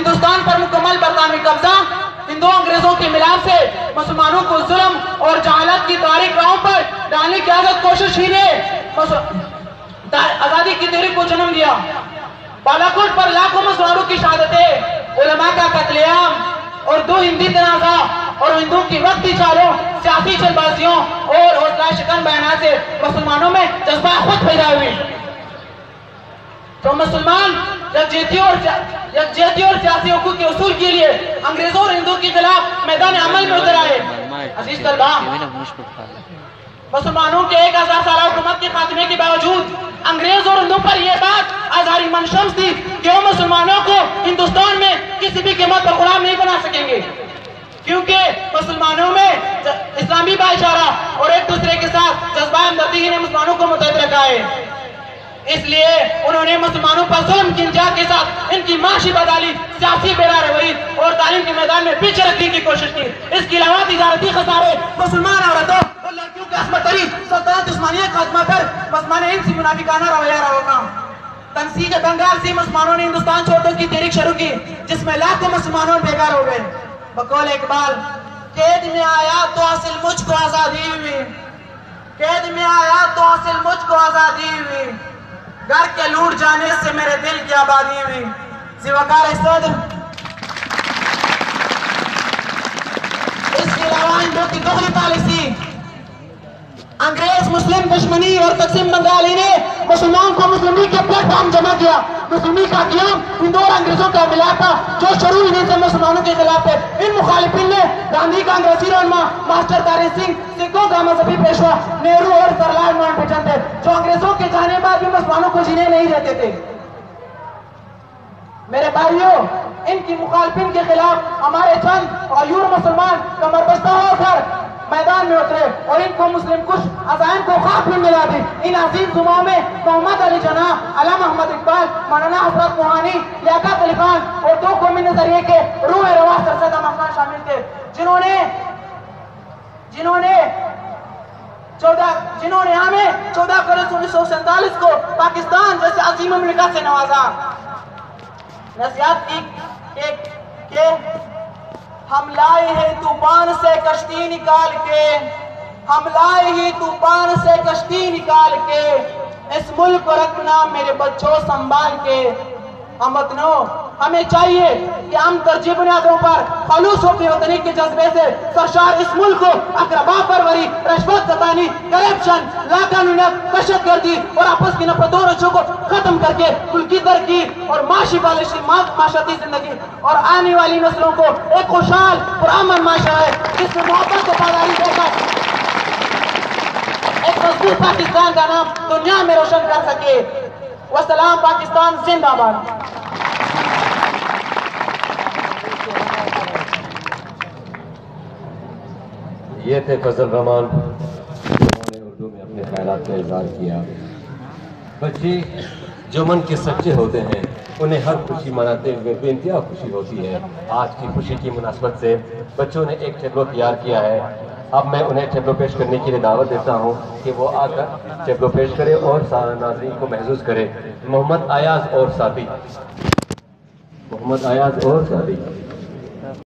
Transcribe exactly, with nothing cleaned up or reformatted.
ہندوستان پر مکمل برطانوی قبضہ ہندو انگریزوں کے ملاپ سے مسلمانوں کو ظلم اور جہالت کی تاریک راہوں پر ڈالنے کی عادت کوشش ہی نے آزادی کی تحریک کو جنم دیا۔ بالاکوٹ پر لاکھوں مسلمانوں کی شہادتیں، علماء کا قتل عام اور دو ہندی تنازع اور ہندوؤں کی وقتی چالوں، سیاسی چل بازیوں اور حوصلہ شکن بیانات سے مسلمانوں میں جذبہ خود پیدا ہوئی۔ تو مسلمان یکجہتی اور یکجہتی اور سیاسی حقوق کے اصول کے لیے انگریزوں اور ہندوؤں کے خلاف میدان عمل میں اتر آئے۔ عزیز طلباء، مسلمانوں کے ایک ہزار سالہ حکومت کے خاتمے کے باوجود انگریز اور ہندوؤں پر یہ بات اظہاری منشمس تھی کہ وہ مسلمانوں کو ہندوستان میں کسی بھی قیمت پر غلام نہیں بنا سکیں گے، کیونکہ مسلمانوں میں اسلامی بھائی چارہ اور ایک دوسرے کے ساتھ جذبہ ہمدردی نے مسلمانوں کو متحد رکھا ہے۔ اس لیے انہوں نے مسلمانوں پر ظلم کی انجام کے ساتھ ان کی معاشی بدحالی، سیاسی بیدار روی اور تعلیم کے میدان میں پیچھے رکھنے کی کوشش کی۔ اس کے علاوہ تجارتی خسارے، مسلمان عورتوں اور لڑکیوں کے عصمت ترین سلطنت عثمانیہ کا خاتمہ پر مسلمان ہند سے منافقانہ رویہ رہا۔ تنسیق بنگال سے مسلمانوں نے ہندوستان چھوڑنے کی تحریک شروع کی، جس میں لاکھوں مسلمانوں بیکار ہو گئے۔ بقول اقبال، قید میں آیا تو اصل مجھ کو آزادی ہوئی، قید میں آیا تو اصل مجھ کو آزادی ہوئی، گھر کے لوٹ جانے سے میرے دل کی آبادی ہوئی۔ زیوکار صدر، اس کے علاوہ ہندوؤں کی دوہری پالیسی، انگریز مسلم دشمنی اور تقسیم بنگالی نے مسلمان کو مسلم لیگ کے پلیٹ فارم جمع کیا۔ مسلم لیگ کا قیام ہندو اور انگریزوں کا ملاپ تھا جو شروع ہی سے مسلمانوں کے خلاف ہے۔ ان مخالفین نے گاندھی کا انگریزی رہنما ماسٹر تارے سنگھ، سکھوں کا مذہبی پیشوا نہرو اور سرلال ماؤنٹ بیٹن تھے، جو انگریزوں کے جانے بعد بھی مسلمانوں کو جینے نہیں دیتے تھے۔ میرے بھائیوں، ان کی مخالفین کے خلاف ہمارے چند غیور مسلمان کمر بستہ ہو کر میدان میں اترے اور ان کو مسلم کش عزائم کو خواب میں ملا دی۔ ان عظیم زموں میں محمد علی جناح، علامہ محمد اقبال، مولانا حضرت موہانی، لیاقت علی خان اور دو قومی نظریے کے روح رواں سرزد احمد خان شامل تھے، جنہوں نے جنہوں نے چودہ جنہوں نے ہمیں چودہ اگست انیس سو سینتالیس کو پاکستان جیسے عظیم مملکت سے نوازا۔ نصیحت کی کہ ہم لائے ہیں طوفان سے کشتی نکال کے، ہم لائے ہی طوفان سے کشتی نکال کے، اس ملک کو رکھنا میرے بچوں سنبھال کے۔ ہم وطنوں، ہمیں چاہیے کہ ہم ترجیح بنیادوں پر خلوص و بے وطنی کے جذبے سے سرشار اس ملک کو اقربا پروری، رشوت ستانی، کرپشن، لاقانونیت، دہشت گردی اور آپس کی نفرتوں اور رنجوں کو ختم کر کے ملکی ترقی اور معاشی پالیسی، معاشرتی زندگی اور آنے والی نسلوں کو ایک خوشحال پرامن معاشرہ ہے جس میں محبت و پائیداری دے کر ایک مضبوط پاکستان کا نام دنیا میں روشن کر سکے۔ والسلام، پاکستان زندہ باد۔ یہ تھے فضل رحمان، انہوں نے اردو میں اپنے خیالات کا اظہار کیا۔ بچے جو من کے سچے ہوتے ہیں انہیں ہر خوشی مناتے ہوئے بے انتہا خوشی ہوتی ہے۔ آج کی خوشی کی مناسبت سے بچوں نے ایک ٹیبلو تیار کیا ہے۔ اب میں انہیں ٹیبلو پیش کرنے کے لیے دعوت دیتا ہوں کہ وہ آ کر ٹیبلو پیش کرے اور سارے ناظرین کو محظوظ کرے۔ محمد ایاز اور ساتھی، محمد ایاز اور ساتھی